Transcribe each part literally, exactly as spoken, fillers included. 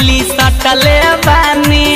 टिकुली सटले बानी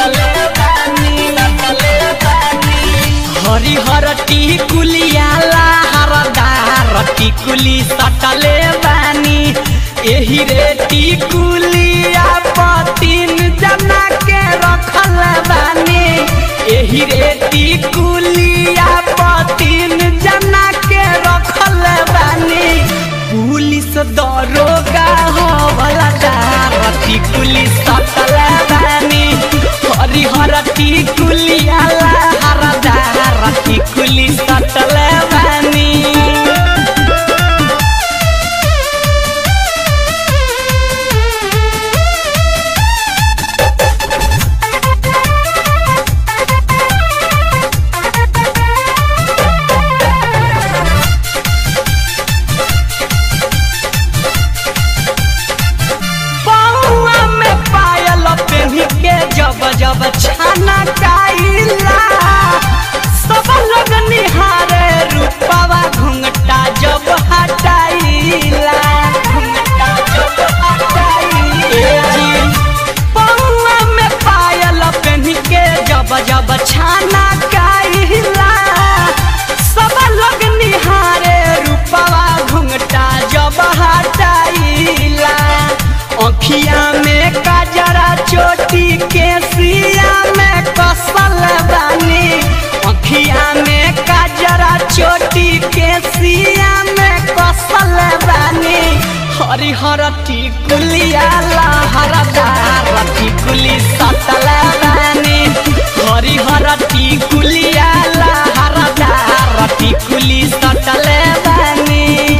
हरिहर टिकुलिया लहरदार टिकुली सटले बानी एही रे टिकुलिया तीन जना के रखल बानी एही रे टिकुलिया तीन जना के रखल बानी पुलिस दरोगा हवलदार टिकुली सटल बानी हरिहर टिकुलिया लहरदार टिकुली सटल बानी जब छाना काइला सब लोग निहारे रूपवा घुंघटा जब हटाइला घुंघटा जब हटाइला पौआ में पायल पहन के जब जब छाना काइला सब लोग निहारे रूपवा घुंघटा जब हटाइला अखिया में काजरा चोटी के सिया में कसल बानी अखिया में काजरा चोटी के सिया में कसल बानी हरिहर टिकुलिया लहरदार टिकुली सटल बानी हरिहर टिकुलिया लहरदार टिकुली सटल बानी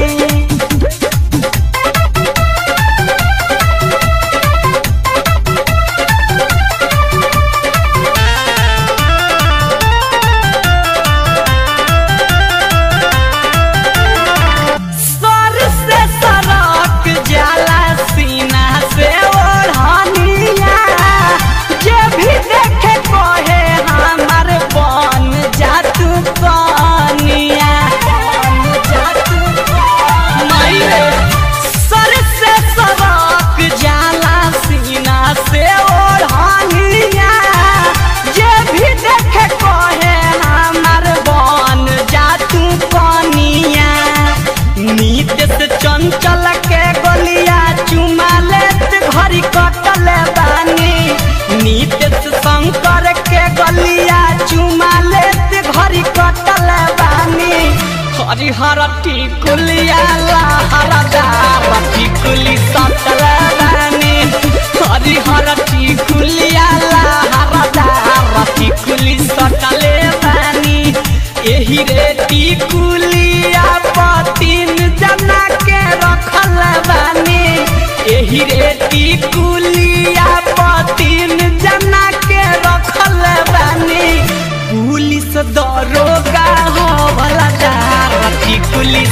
चंचल के गोलिया चुमा लेत घड़ी कटल बानी नीतीश शंकर के गोलिया चुमा लेत घड़ी कटल बानी हरिहर टिकुलिया लहरदार टिकुली सटल बानी हरिहर टिकुलिया लहरदार टिकुली सटल बानी एही रे टिकुलिया तीन जना के रखल बानी एही रे टिकुलिया तीन जना के रखल बानी पुलिस दरोगा हवलदार टिकुली